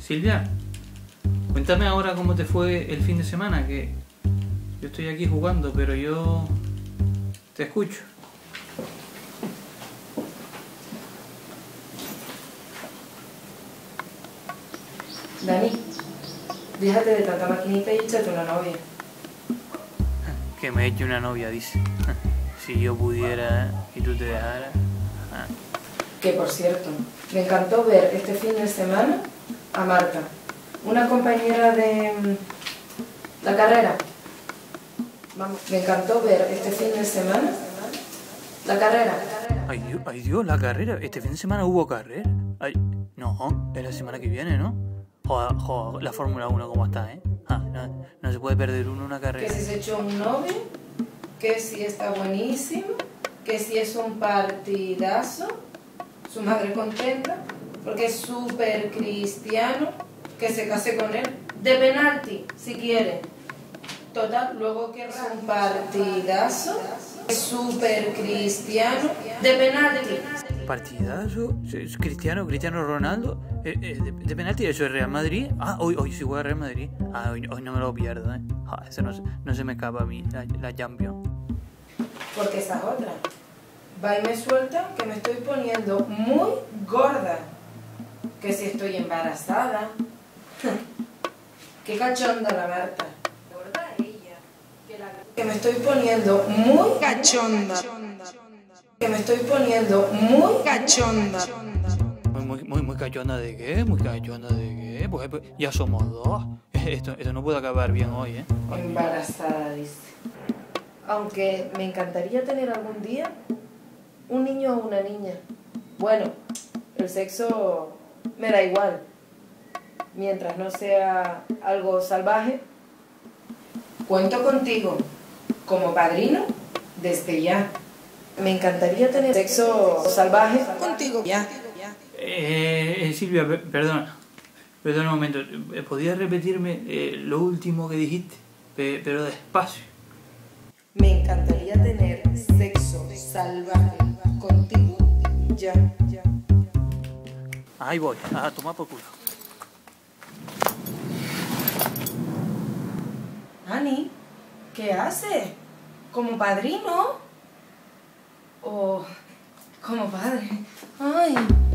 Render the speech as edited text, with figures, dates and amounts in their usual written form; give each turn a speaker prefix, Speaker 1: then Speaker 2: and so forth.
Speaker 1: Silvia, cuéntame ahora cómo te fue el fin de semana, que yo estoy aquí jugando, pero yo te escucho.
Speaker 2: Dani, déjate de tanta maquinita y échate una novia.
Speaker 1: Que me eche una novia, dice. Si yo pudiera y tú te dejaras.
Speaker 2: Que por cierto, me encantó ver este fin de semana a Marta, una compañera de la carrera. Vamos, me encantó ver este fin de semana la carrera.
Speaker 1: Ay Dios, la carrera. Este fin de semana hubo carrera. Ay, no, es la semana que viene, ¿no? Joder, la Fórmula 1 cómo está, ¿eh? No se puede perder uno una carrera.
Speaker 2: Que si se echó un novio, que si está buenísimo, que si es un partidazo, su madre contenta, porque es súper cristiano, que se case con él, de penalti, si quiere. Total, luego que es un partidazo, es súper cristiano, de penalti.
Speaker 1: Partidazo, es Cristiano Ronaldo, de penalti, eso es Real Madrid. Hoy sí juega Real Madrid. Hoy no me lo pierdo, ¿eh? Eso no se me escapa a mí, la Champions.
Speaker 2: Porque esa es otra. Va y me suelta que me estoy poniendo muy gorda. Que si estoy embarazada. Qué cachonda la Marta. Gorda ella. Que me estoy poniendo muy cachonda. Que me estoy poniendo muy cachonda.
Speaker 1: Muy cachonda de qué, muy cachonda de qué. Pues ya somos dos. Esto no puede acabar bien hoy, ¿eh?
Speaker 2: Embarazada, dice. Aunque me encantaría tener algún día un niño o una niña. Bueno, el sexo me da igual. Mientras no sea algo salvaje. Cuento contigo como padrino desde ya. Me encantaría tener sexo salvaje contigo ya.
Speaker 1: Silvia, perdona un momento. ¿Podrías repetirme lo último que dijiste? Pero despacio.
Speaker 2: Me encantaría tener sexo salvaje contigo ya.
Speaker 1: Ahí voy, a tomar por culo.
Speaker 2: Ani, ¿qué hace? ¿Como padrino? ¿O como padre? Ay.